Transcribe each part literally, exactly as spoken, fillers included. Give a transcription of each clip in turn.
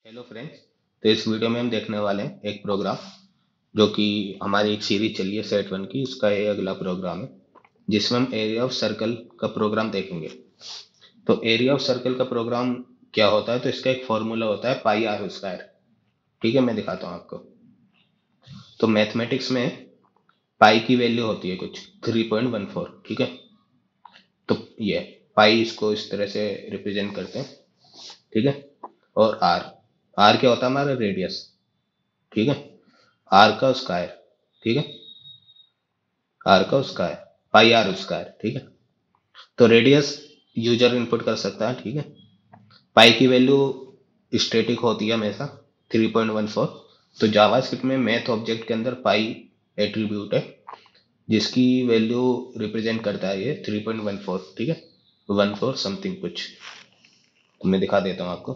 Hello friends. तो इस video में हम देखने वाले हैं एक प्रोग्राम जो कि हमारी एक सीरीज चली है सेट वन की, उसका ये अगला प्रोग्राम है जिसमें हम एरिया ऑफ सर्कल का प्रोग्राम देखेंगे। तो एरिया ऑफ सर्कल का प्रोग्राम क्या होता है, तो इसका एक फॉर्मूला होता है पाई आर स्क्वायर। ठीक है, मैं दिखाता हूँ आपको। तो मैथमेटिक्स में पाई की वैल्यू होती है कुछ थ्री पॉइंट वन फोर। ठीक है, तो ये पाई इसको इस तरह से रिप्रेजेंट करते हैं। ठीक है, और आर आर क्या होता है हमारा रेडियस। ठीक है, आर का स्क्वायर। ठीक है, आर का स्क्वायर पाई आर स्क्वायर। ठीक है, तो रेडियस यूजर इनपुट कर सकता है। ठीक है, पाई की वैल्यू स्टैटिक होती है हमेशा थ्री पॉइंट वन फोर। तो जावास्क्रिप्ट में मैथ ऑब्जेक्ट के अंदर पाई एट्रीब्यूट है जिसकी वैल्यू रिप्रेजेंट करता है ये थ्री पॉइंट वन फोर। ठीक है, वन फोर समथिंग कुछ। तो मैं दिखा देता हूँ आपको।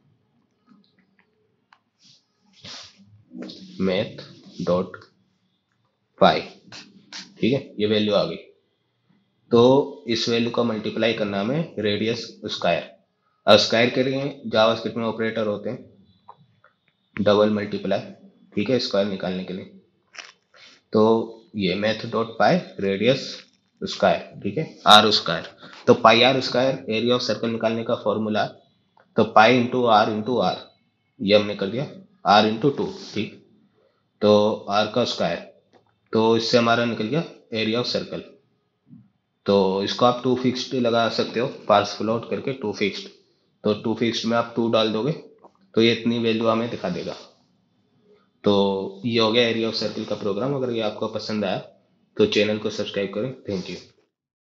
Math dot pi. ठीक है, ये वैल्यू आ गई। तो इस वैल्यू का मल्टीप्लाई करना हमें रेडियस स्क्वायर। अब स्क्वायर के लिए जावास्क्रिप्ट में ऑपरेटर होते हैं डबल मल्टीप्लाई। ठीक है, स्क्वायर निकालने के लिए। तो ये math dot pi radius square. ठीक है, आर स्क्वायर। तो pi R square area of circle निकालने का फॉर्मूला। तो pi into R into R, ये हमने कर दिया आर इंटू टू। ठीक, तो आर का स्क्वायर, तो इससे हमारा निकल गया एरिया ऑफ सर्कल। तो इसको आप टू फिक्स्ड लगा सकते हो, पार्स प्लॉट करके टू फिक्स्ड। तो टू फिक्स्ड में आप टू डाल दोगे तो ये इतनी वैल्यू हमें दिखा देगा। तो ये हो गया एरिया ऑफ सर्कल का प्रोग्राम। अगर ये आपको पसंद आया तो चैनल को सब्सक्राइब करें। Thank you.